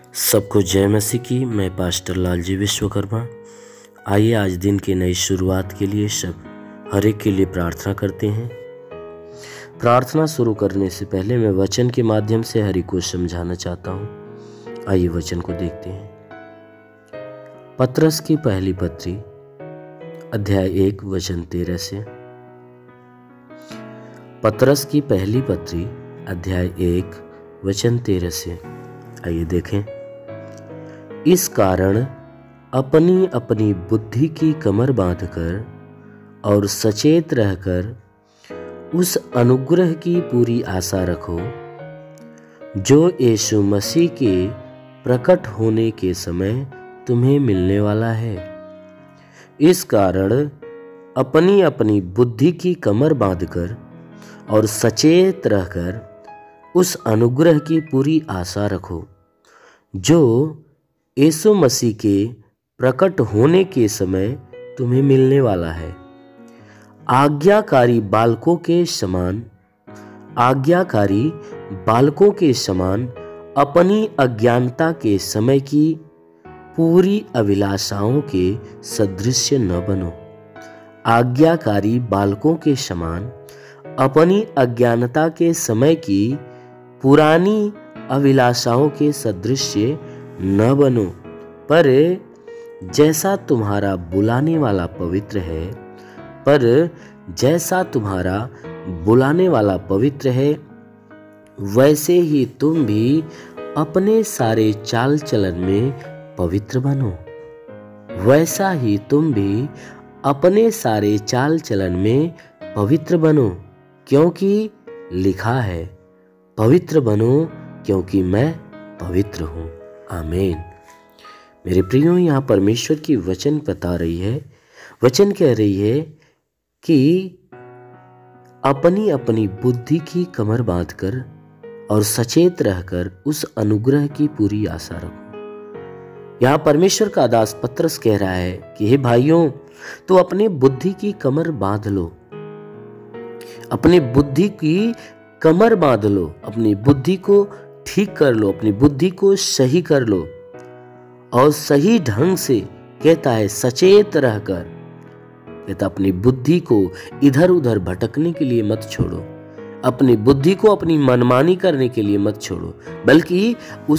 सबको जय मसीह की। मैं पास्टर लालजी विश्वकर्मा। आइए आज दिन की नई शुरुआत के लिए सब हर एक के लिए प्रार्थना करते हैं। प्रार्थना शुरू करने से पहले मैं वचन के माध्यम से हरि को समझाना चाहता हूँ। आइए वचन को देखते हैं। पतरस की पहली पत्री अध्याय 1 वचन 13 से। पतरस की पहली पत्री अध्याय 1 वचन 13 से। आइए देखें। इस कारण अपनी अपनी बुद्धि की कमर बांधकर और सचेत रहकर उस अनुग्रह की पूरी आशा रखो जो यीशु मसीह के प्रकट होने के समय तुम्हें मिलने वाला है। इस कारण अपनी अपनी बुद्धि की कमर बांधकर और सचेत रहकर उस अनुग्रह की पूरी आशा रखो जो यीशु मसीह के प्रकट होने के समय तुम्हें मिलने वाला है। आज्ञाकारी बालकों के समान अपनी अज्ञानता के समय की पूरी अभिलाषाओं के सदृश न बनो। आज्ञाकारी बालकों के समान अपनी अज्ञानता के समय की पुरानी अभिलाषाओं के सदृश न बनो, पर जैसा तुम्हारा बुलाने वाला पवित्र है वैसे ही तुम भी अपने सारे चाल चलन में पवित्र बनो। क्योंकि लिखा है, पवित्र बनो क्योंकि मैं पवित्र हूँ। आमीन। मेरे प्रियो, यहाँ परमेश्वर की वचन बता रही है, वचन कह रही है कि अपनी अपनी बुद्धि की कमर बांधकर और सचेत रहकर उस अनुग्रह की पूरी आशा रखो। यहाँ परमेश्वर का दास पतरस कह रहा है कि हे भाइयों, तो अपनी बुद्धि की कमर बांध लो, अपनी बुद्धि की कमर बांध लो, अपनी बुद्धि को ठीक कर लो, अपनी बुद्धि को सही कर लो और सही ढंग से कहता है सचेत रहकर, कहता अपनी बुद्धि को इधर उधर भटकने के लिए मत छोड़ो, अपनी बुद्धि को अपनी मनमानी करने के लिए मत छोड़ो, बल्कि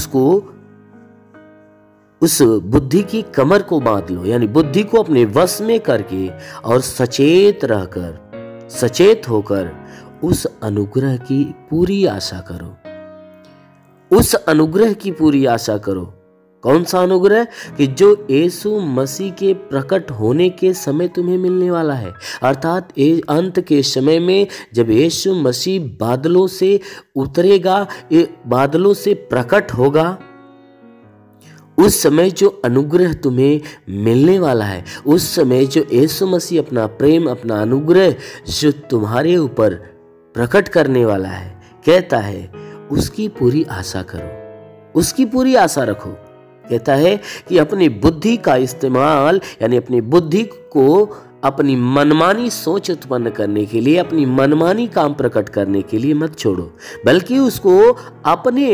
उस बुद्धि की कमर को बांध लो, यानी बुद्धि को अपने वश में करके और सचेत होकर उस अनुग्रह की पूरी आशा करो। उस अनुग्रह की पूरी आशा करो। कौन सा अनुग्रह? कि जो यीशु मसीह के प्रकट होने के समय तुम्हें मिलने वाला है, अर्थात अंत के समय में जब यीशु मसीह बादलों से उतरेगा, बादलों से प्रकट होगा, उस समय जो अनुग्रह तुम्हें मिलने वाला है, उस समय जो यीशु मसीह अपना प्रेम, अपना अनुग्रह जो तुम्हारे ऊपर प्रकट करने वाला है, कहता है उसकी पूरी आशा करो, उसकी पूरी आशा रखो। कहता है कि अपनी बुद्धि का इस्तेमाल, यानी अपनी बुद्धि को अपनी मनमानी सोच उत्पन्न करने के लिए, अपनी मनमानी काम प्रकट करने के लिए मत छोड़ो, बल्कि उसको अपने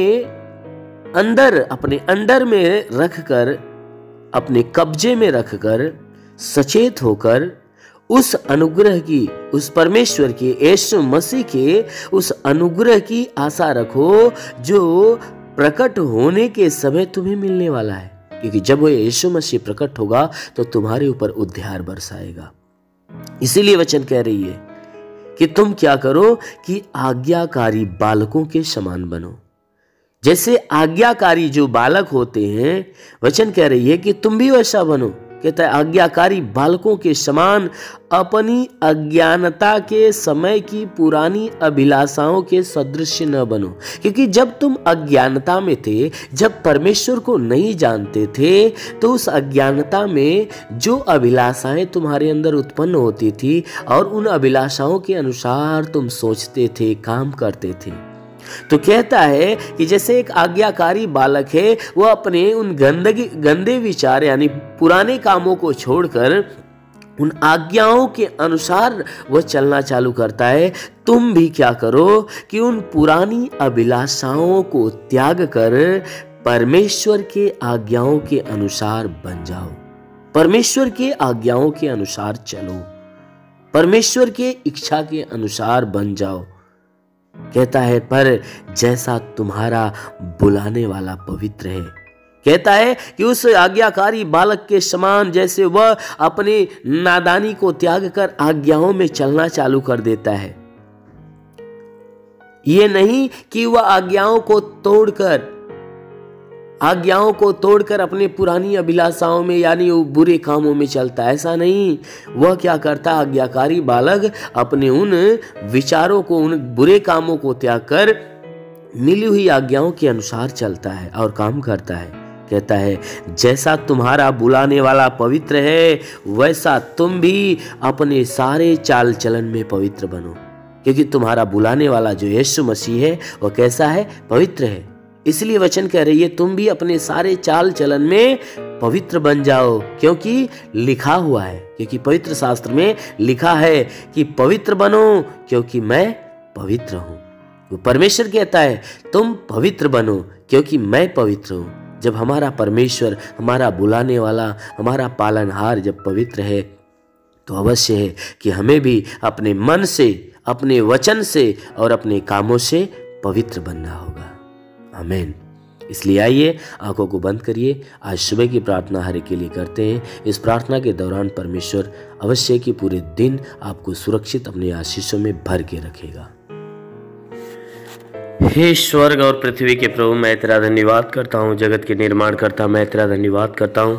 अंडर में रखकर, अपने कब्जे में रखकर सचेत होकर उस अनुग्रह की, उस परमेश्वर के, यीशु मसीह के उस अनुग्रह की आशा रखो जो प्रकट होने के समय तुम्हें मिलने वाला है। क्योंकि जब वो यीशु मसीह प्रकट होगा तो तुम्हारे ऊपर उद्धार बरसाएगा। इसीलिए वचन कह रही है कि तुम क्या करो कि आज्ञाकारी बालकों के समान बनो। जैसे आज्ञाकारी जो बालक होते हैं, वचन कह रही है कि तुम भी वैसा बनो। कहता है आज्ञाकारी बालकों के समान अपनी अज्ञानता के समय की पुरानी अभिलाषाओं के सदृश न बनो। क्योंकि जब तुम अज्ञानता में थे, जब परमेश्वर को नहीं जानते थे, तो उस अज्ञानता में जो अभिलाषाएं तुम्हारे अंदर उत्पन्न होती थी और उन अभिलाषाओं के अनुसार तुम सोचते थे, काम करते थे। तो कहता है कि जैसे एक आज्ञाकारी बालक है, वो अपने उन गंदे विचार यानी पुराने कामों को छोड़कर उन आज्ञाओं के अनुसार वह चलना चालू करता है। तुम भी क्या करो कि उन पुरानी अभिलाषाओं को त्याग कर परमेश्वर के आज्ञाओं के अनुसार बन जाओ, परमेश्वर के आज्ञाओं के अनुसार चलो, परमेश्वर के इच्छा के अनुसार बन जाओ। कहता है पर जैसा तुम्हारा बुलाने वाला पवित्र है। कहता है कि उस आज्ञाकारी बालक के समान जैसे वह अपनी नादानी को त्याग कर आज्ञाओं में चलना चालू कर देता है। ये नहीं कि वह आज्ञाओं को तोड़कर अपनी पुरानी अभिलाषाओं में यानी वो बुरे कामों में चलता है, ऐसा नहीं। वह क्या करता, आज्ञाकारी बालक अपने उन विचारों को, उन बुरे कामों को त्याग कर मिली हुई आज्ञाओं के अनुसार चलता है और काम करता है। कहता है जैसा तुम्हारा बुलाने वाला पवित्र है वैसा तुम भी अपने सारे चाल चलन में पवित्र बनो, क्योंकि तुम्हारा बुलाने वाला जो यीशु मसीह है वह कैसा है, पवित्र है। इसलिए वचन कह रही है तुम भी अपने सारे चाल चलन में पवित्र बन जाओ, क्योंकि लिखा हुआ है, क्योंकि पवित्र शास्त्र में लिखा है कि पवित्र बनो क्योंकि मैं पवित्र हूं। वो परमेश्वर कहता है तुम पवित्र बनो क्योंकि मैं पवित्र हूं। जब हमारा परमेश्वर, हमारा बुलाने वाला, हमारा पालनहार जब पवित्र है तो अवश्य है कि हमें भी अपने मन से, अपने वचन से और अपने कामों से पवित्र बनना होगा। आमीन। इसलिए आइए आंखों को बंद करिए, आज सुबह की प्रार्थना हर एक के लिए करते हैं। इस प्रार्थना के दौरान परमेश्वर अवश्य कि पूरे दिन आपको सुरक्षित अपने आशीषों में भर के रखेगा। हे स्वर्ग और पृथ्वी के प्रभु, मैं तेरा धन्यवाद करता हूँ। जगत के निर्माण करता मैं तेरा धन्यवाद करता हूँ।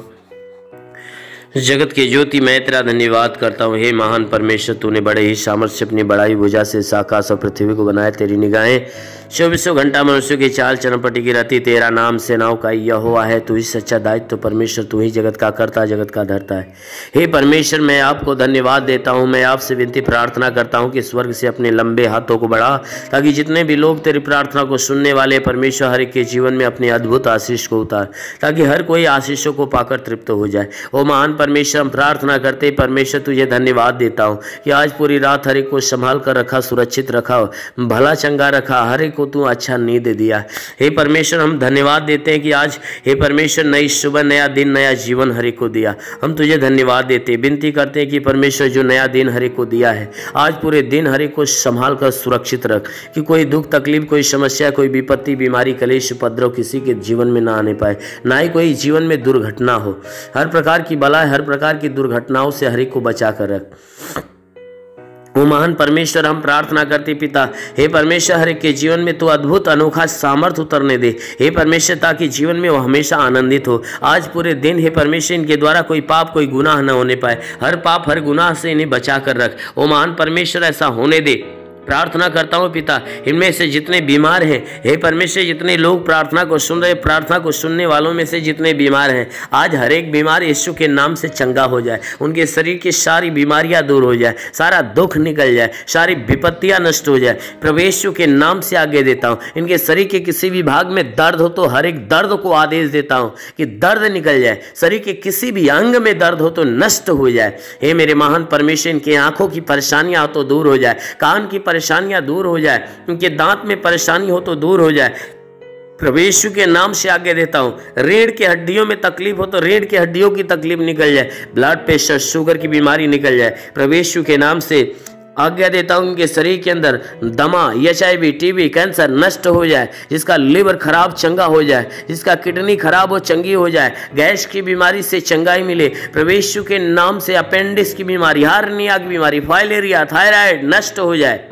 जगत की ज्योति मैं तेरा धन्यवाद करता हूँ। हे महान परमेश्वर, तूने बड़े ही सामर्थ्य अपनी बड़ाई भुजा से इस आकाश और पृथ्वी को बनाया। तेरी निगाहें 24 घंटा मनुष्य की चाल चरपटी की रहती। तेरा नाम सेनाओं का यहोवा है। तू ही सच्चा दायित्व परमेश्वर, तू ही जगत का करता, जगत का धरता है। हे परमेश्वर, मैं आपको धन्यवाद देता हूँ। मैं आपसे विनती प्रार्थना करता हूँ कि स्वर्ग से अपने लंबे हाथों को बढ़ा, ताकि जितने भी लोग तेरी प्रार्थना को सुनने वाले परमेश्वर हर एक के जीवन में अपने अद्भुत आशीष को उतार, ताकि हर कोई आशीषों को पाकर तृप्त हो जाए। ओ महान परमेश्वर, हम प्रार्थना करते परमेश्वर तुझे धन्यवाद देता हूँ कि आज पूरी रात हर एक को संभाल कर रखा, सुरक्षित रखा, भला चंगा रखा, हर एक को तू अच्छा नींद दिया। हे परमेश्वर, हम धन्यवाद देते हैं कि आज हे परमेश्वर नई सुबह, नया दिन, नया जीवन हर एक को दिया। हम तुझे धन्यवाद देते हैं, विनती करते हैं कि परमेश्वर जो नया दिन हर एक को दिया है, आज पूरे दिन हर एक को संभाल कर सुरक्षित रख, कि कोई दुख तकलीफ, कोई समस्या, कोई विपत्ति, बीमारी, कलेश, उपद्रव किसी के जीवन में ना आने पाए, ना ही कोई जीवन में दुर्घटना हो। हर प्रकार की बला, हर प्रकार की दुर्घटनाओं से हर एक को बचा कर रख। वो महान परमेश्वर, हम प्रार्थना करते पिता, हे परमेश्वर हर एक के जीवन में तो अद्भुत अनोखा सामर्थ उतरने दे हे परमेश्वर, ताकि जीवन में वो हमेशा आनंदित हो। आज पूरे दिन हे परमेश्वर इनके द्वारा कोई पाप, कोई गुनाह न होने पाए। हर पाप, हर गुनाह से इन्हें बचा कर रख। वो महान परमेश्वर ऐसा होने दे। प्रार्थना करता हूँ पिता, इनमें से जितने बीमार हैं हे परमेश्वर, जितने लोग प्रार्थना को सुन रहे, प्रार्थना को सुनने वालों में से जितने बीमार हैं, आज हर एक बीमार यीशु के नाम से चंगा हो जाए। उनके शरीर की सारी बीमारियां दूर हो जाए, सारा दुख निकल जाए, सारी विपत्तियां नष्ट हो जाए। प्रभु यीशु के नाम से आगे देता हूँ। इनके शरीर के किसी भी भाग में दर्द हो तो हर एक दर्द को आदेश देता हूँ कि दर्द निकल जाए। शरीर के किसी भी अंग में दर्द हो तो नष्ट हो जाए। हे मेरे महान परमेश्वर, इनके आंखों की परेशानियां हो तो दूर हो जाए, कान की परेशानियां दूर हो जाए, उनके दांत में परेशानी हो तो दूर हो जाए। प्रभु यीशु के नाम से आगे देता हूँ। रीढ़ की हड्डियों में तकलीफ हो तो रीढ़ की हड्डियों की तकलीफ निकल जाए, ब्लड प्रेशर, शुगर की बीमारी निकल जाए। प्रभु यीशु के नाम से आज्ञा देता हूँ उनके शरीर के अंदर दमा, HIV, TB, कैंसर नष्ट हो जाए। जिसका लिवर खराब चंगा हो जाए, जिसका किडनी खराब हो चंगी हो जाए, गैस की बीमारी से चंगाई मिले। प्रभु यीशु के नाम से अपेंडिक्स की बीमारी, हार्निया की बीमारी, फाइलेरिया, थायराइड नष्ट हो जाए।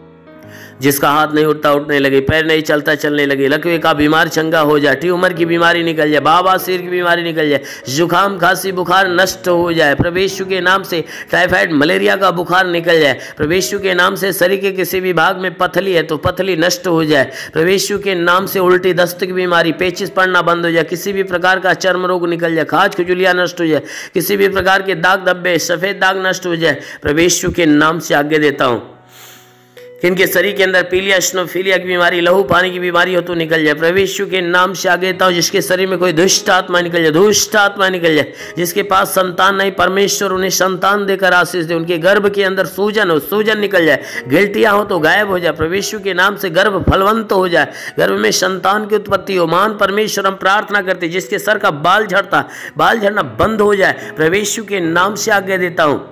जिसका हाथ नहीं उठता उठने लगे, पैर नहीं चलता चलने लगे, लकवे का बीमार चंगा हो जाए, ट्यूमर की बीमारी निकल जाए, बवासीर की बीमारी निकल जाए, जुकाम, खांसी, बुखार नष्ट हो जाए। प्रभु यीशु के नाम से टाइफाइड, मलेरिया का बुखार निकल जाए। प्रभु यीशु के नाम से शरीर के किसी भी भाग में पथली है तो पथली नष्ट हो जाए। प्रभु यीशु के नाम से उल्टी, दस्त की बीमारी, पेचिस पड़ना बंद हो जाए, किसी भी प्रकार का चर्म रोग निकल जाए, खाज खुजलियाँ नष्ट हो जाए, किसी भी प्रकार के दाग धब्बे, सफेद दाग नष्ट हो जाए। प्रभु यीशु के नाम से आगे देता हूँ कि इनके शरीर के अंदर पीलिया, स्नोफीलिया की बीमारी, लहू पानी की बीमारी हो तो निकल जाए। प्रभु यीशु के नाम से आगे देता हूँ, जिसके शरीर में कोई दुष्ट आत्मा निकल जाए, दुष्ट आत्मा निकल जाए। जिसके पास संतान नहीं, परमेश्वर उन्हें संतान देकर आशीष दे। उनके गर्भ के अंदर सूजन हो, सूजन निकल जाए। गिल्टियाँ हो तो गायब हो जाए। प्रभु यीशु के नाम से गर्भ फलवंत हो जाए, गर्भ में संतान की उत्पत्ति हो। महान परमेश्वर हम प्रार्थना करते, जिसके सर का बाल झड़ना बंद हो जाए, प्रभु यीशु के नाम से आज्ञा देता हूँ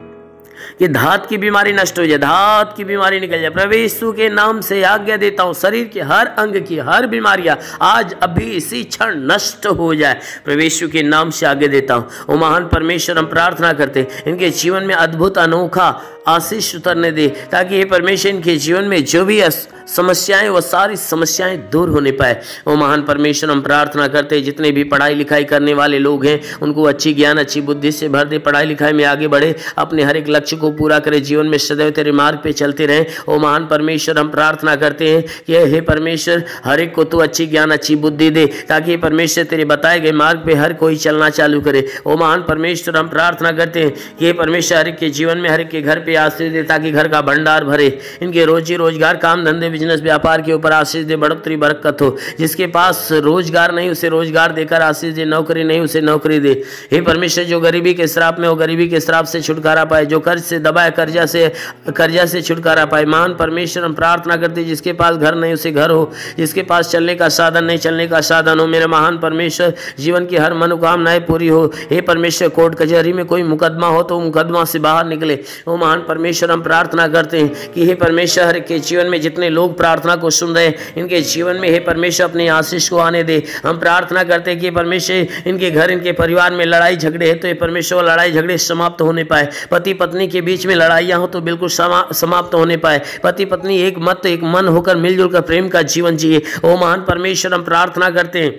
कि धात की बीमारी नष्ट हो जाए, धात की बीमारी निकल जाए। प्रभु यीशु के नाम से आज्ञा देता हूँ, शरीर के हर अंग की हर बीमारियां आज अभी इसी क्षण नष्ट हो जाए। प्रभु यीशु के नाम से आज्ञा देता हूँ। ओ महान परमेश्वर हम प्रार्थना करते, इनके जीवन में अद्भुत अनोखा आशीष उतरने दे, ताकि ये परमेश्वर इनके जीवन में जो भी समस्याएं, वो सारी समस्याएं दूर होने पाए। ओ महान परमेश्वर हम प्रार्थना करते, जितने भी पढ़ाई लिखाई करने वाले लोग हैं उनको अच्छी ज्ञान, अच्छी बुद्धि से भर दे, पढ़ाई लिखाई में आगे बढ़े, अपने हर एक लक्ष्य को पूरा करे, जीवन में सदैव तेरे मार्ग पे चलते रहें। ओ महान परमेश्वर हम प्रार्थना करते हैं कि हे परमेश्वर हर एक को तू अच्छी ज्ञान, अच्छी बुद्धि दे, ताकि हे परमेश्वर तेरे बताए गए मार्ग पे हर कोई चलना चालू करे। ओ महान परमेश्वर हम प्रार्थना करते हैं कि हे परमेश्वर हर एक के जीवन में, हर एक के घर पे आशीष दे, ताकि घर का भंडार भरे। इनके रोजी रोजगार, काम धंधे, बिजनेस व्यापार के ऊपर आशीष दे, बढ़ोतरी बरकत हो। जिसके पास रोजगार नहीं उसे रोजगार देकर आशीष दे, नौकरी नहीं उसे नौकरी दे। हे परमेश्वर जो गरीबी के श्राप में हो, गरीबी के श्राप से छुटकारा पाए, जो कर्ज से दबाए, कर्जा से छुटकारा पाए। महान परमेश्वर हम प्रार्थना करते, जिसके पास घर नहीं उसे घर हो, जिसके पास चलने का साधन नहीं चलने का साधन हो। मेरे महान परमेश्वर जीवन की हर मनोकामनाएं पूरी हो। हे परमेश्वर कोर्ट कचहरी में कोई मुकदमा हो तो मुकदमा से बाहर निकले। वो महान परमेश्वर हम प्रार्थना करते हैं कि हे परमेश्वर के जीवन में जितने लोग प्रार्थना को सुन रहे हैं, इनके जीवन में हे परमेश्वर अपने आशीष को आने दे। हम प्रार्थना करते हैं कि परमेश्वर इनके घर, इनके परिवार में लड़ाई झगड़े है तो ये परमेश्वर लड़ाई झगड़े समाप्त होने पाए। पति पत्नी के बीच में लड़ाइयाँ हो तो बिल्कुल समाप्त होने पाए। पति पत्नी एक मत, एक मन होकर मिलजुल कर प्रेम का जीवन जिए। ओ महान परमेश्वर हम प्रार्थना करते हैं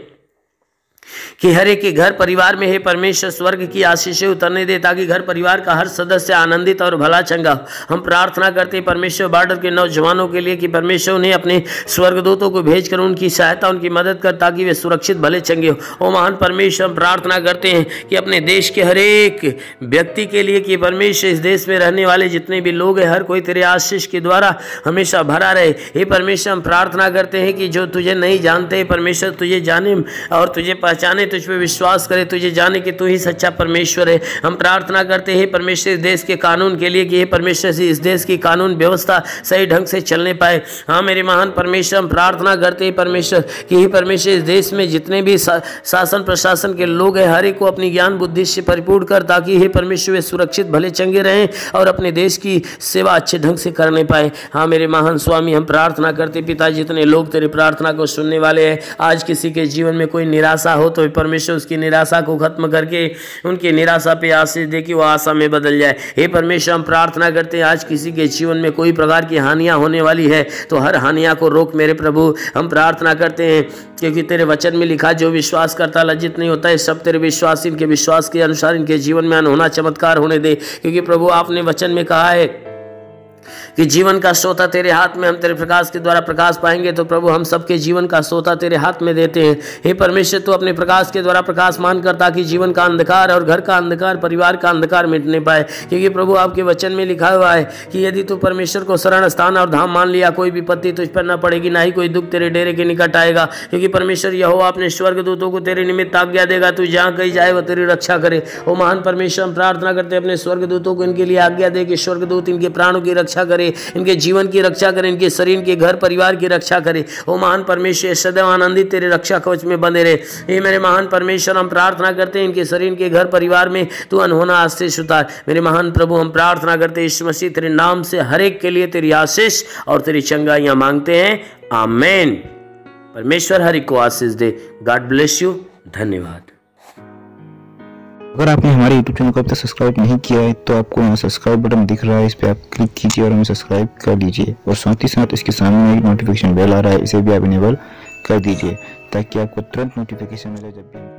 कि हर एक के घर परिवार में हे परमेश्वर स्वर्ग की आशीषें उतरने दे, ताकि घर परिवार का हर सदस्य आनंदित और भला चंगा। हम प्रार्थना करते हैं परमेश्वर बॉर्डर के नौजवानों के लिए कि परमेश्वर उन्हें अपने स्वर्गदूतों को भेजकर उनकी सहायता, उनकी मदद कर, ताकि वे सुरक्षित भले चंगे हो। ओ महान परमेश्वर हम प्रार्थना करते हैं कि अपने देश के हर एक व्यक्ति के लिए कि परमेश्वर इस देश में रहने वाले जितने भी लोग हैं, हर कोई तेरे आशीष के द्वारा हमेशा भरा रहे। हे परमेश्वर हम प्रार्थना करते हैं कि जो तुझे नहीं जानते परमेश्वर तुझे जाने और तुझे पहचाने, तुझ पे विश्वास करे, तुझे जाने कि तू ही सच्चा परमेश्वर है। हम प्रार्थना करते हैं परमेश्वर इस देश के कानून के लिए कि हे परमेश्वर से इस देश की कानून व्यवस्था सही ढंग से चलने पाए। हाँ मेरे महान परमेश्वर हम प्रार्थना करते हैं परमेश्वर कि हे परमेश्वर इस देश में जितने भी शासन प्रशासन के लोग हैं, हर एक को अपनी ज्ञान बुद्धि से परिपूर्ण कर, ताकि हे परमेश्वर वे सुरक्षित भले चंगे रहें और अपने देश की सेवा अच्छे ढंग से करने पाए। हाँ मेरे महान स्वामी हम प्रार्थना करते पिता, जितने लोग तेरी प्रार्थना को सुनने वाले हैं, आज किसी के जीवन में कोई निराशा हो तो परमेश्वर उसकी निराशा को खत्म करके उनकी निराशा पे आशीष दे कि वो आशा में बदल जाए। हे परमेश्वर हम प्रार्थना करते हैं आज किसी के जीवन में कोई प्रकार की हानियां होने वाली है तो हर हानियां को रोक मेरे प्रभु। हम प्रार्थना करते हैं क्योंकि तेरे वचन में लिखा जो विश्वास करता लज्जित नहीं होता है। सब तेरे विश्वास, इनके विश्वास के अनुसार इनके जीवन में अनहोना चमत्कार होने दे, क्योंकि प्रभु आपने वचन में कहा है कि जीवन का सोता तेरे हाथ में, हम तेरे प्रकाश के द्वारा प्रकाश पाएंगे। तो प्रभु हम सबके जीवन का सोता तेरे हाथ में देते हैं। हे परमेश्वर तू अपने प्रकाश के द्वारा प्रकाशमान कर, ताकि जीवन का अंधकार और घर का अंधकार, परिवार का अंधकार मिटने पाए। क्योंकि प्रभु आपके वचन में लिखा हुआ है कि यदि तू परमेश्वर को शरण स्थान और धाम मान लिया, कोई विपत्ति तुझ पर न पड़ेगी, ना ही कोई दुख तेरे डेरे के निकट आएगा। क्योंकि परमेश्वर यहोवा अपने स्वर्गदूतों को तेरे निमित्त आज्ञा देगा, तू जहाँ कहीं जाए वो तेरी रक्षा करे। ओ महान परमेश्वर हम प्रार्थना करते हैं अपने स्वर्गदूतों को इनके लिए आज्ञा दे कि स्वर्गदूत इनके प्राणों की रक्षा करे, इनके जीवन की रक्षा करे, इनके शरीर के घर परिवार की रक्षा करे। ओ महान परमेश्वर सदैव आनंदित तेरे रक्षा कवच में बने रहे। ये मेरे महान परमेश्वर हम प्रार्थना करते हैं इनके शरीर के घर परिवार में तू अनहोना आशीष उतार। मेरे महान प्रभु हम प्रार्थना करते हैं यीशु मसीह तेरे नाम से हर एक के लिए तेरी आशीष और तेरी चंगाइयां मांगते हैं, आमीन। परमेश्वर हर एक को आशीष दे। God bless you. धन्यवाद। अगर आपने हमारे YouTube चैनल को अब तक सब्सक्राइब नहीं किया है तो आपको यहाँ सब्सक्राइब बटन दिख रहा है, इस पर आप क्लिक कीजिए और हमें सब्सक्राइब कर लीजिए। और साथ ही साथ इसके सामने एक नोटिफिकेशन बेल आ रहा है, इसे भी आप इनेबल कर दीजिए ताकि आपको तुरंत नोटिफिकेशन मिले जब भी